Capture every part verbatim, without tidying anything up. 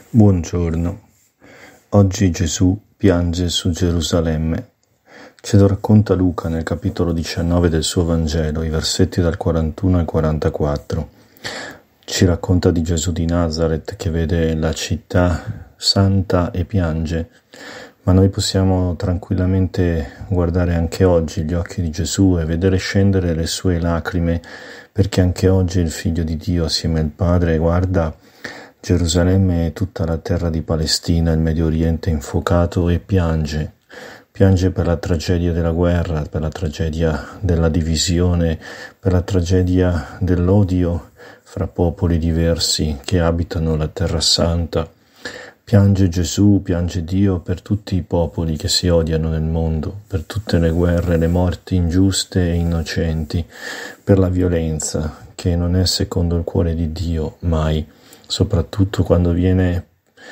Buongiorno. Oggi Gesù piange su Gerusalemme. Ce lo racconta Luca nel capitolo diciannove del suo Vangelo, i versetti dal quarantuno al quarantaquattro. Ci racconta di Gesù di Nazaret che vede la città santa e piange, ma noi possiamo tranquillamente guardare anche oggi gli occhi di Gesù e vedere scendere le sue lacrime, perché anche oggi il Figlio di Dio assieme al Padre guarda Gerusalemme e tutta la terra di Palestina, il Medio Oriente infuocato, e piange. Piange per la tragedia della guerra, per la tragedia della divisione, per la tragedia dell'odio fra popoli diversi che abitano la Terra Santa. Piange Gesù, piange Dio per tutti i popoli che si odiano nel mondo, per tutte le guerre, le morti ingiuste e innocenti, per la violenza che non è secondo il cuore di Dio mai, soprattutto quando viene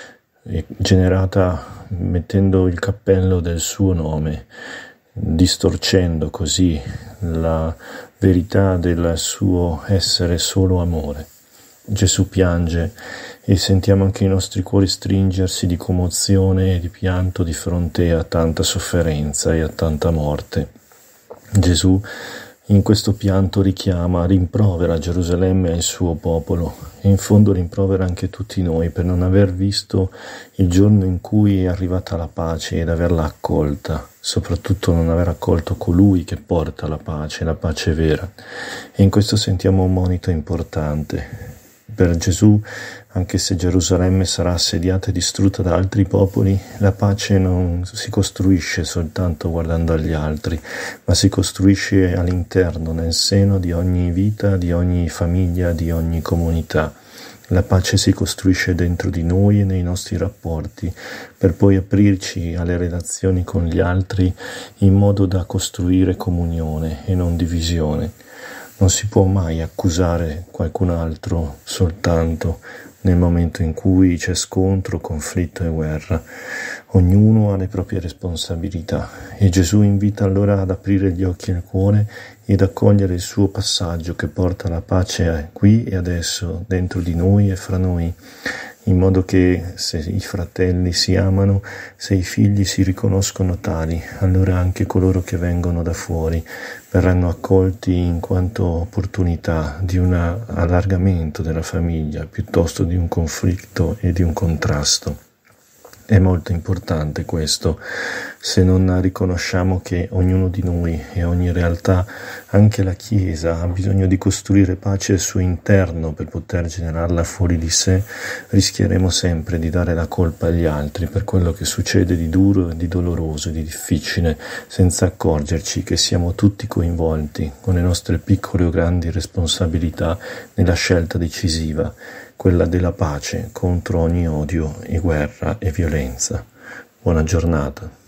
generata mettendo il cappello del suo nome, distorcendo così la verità del suo essere solo amore. Gesù piange e sentiamo anche i nostri cuori stringersi di commozione e di pianto di fronte a tanta sofferenza e a tanta morte. Gesù in questo pianto richiama, rimprovera Gerusalemme e il suo popolo, e in fondo rimprovera anche tutti noi per non aver visto il giorno in cui è arrivata la pace ed averla accolta, soprattutto non aver accolto colui che porta la pace, la pace vera. E in questo sentiamo un monito importante. Per Gesù, anche se Gerusalemme sarà assediata e distrutta da altri popoli, la pace non si costruisce soltanto guardando agli altri, ma si costruisce all'interno, nel seno di ogni vita, di ogni famiglia, di ogni comunità. La pace si costruisce dentro di noi e nei nostri rapporti, per poi aprirci alle relazioni con gli altri in modo da costruire comunione e non divisione. Non si può mai accusare qualcun altro soltanto nel momento in cui c'è scontro, conflitto e guerra. Ognuno ha le proprie responsabilità e Gesù invita allora ad aprire gli occhi e il cuore ed accogliere il suo passaggio che porta la pace qui e adesso, dentro di noi e fra noi, in modo che se i fratelli si amano, se i figli si riconoscono tali, allora anche coloro che vengono da fuori verranno accolti in quanto opportunità di un allargamento della famiglia piuttosto di un conflitto e di un contrasto. È molto importante questo, se non riconosciamo che ognuno di noi e ogni realtà, anche la Chiesa, ha bisogno di costruire pace al suo interno per poter generarla fuori di sé, rischieremo sempre di dare la colpa agli altri per quello che succede di duro, di doloroso, di difficile, senza accorgerci che siamo tutti coinvolti con le nostre piccole o grandi responsabilità nella scelta decisiva, quella della pace contro ogni odio e guerra e violenza. Buona giornata.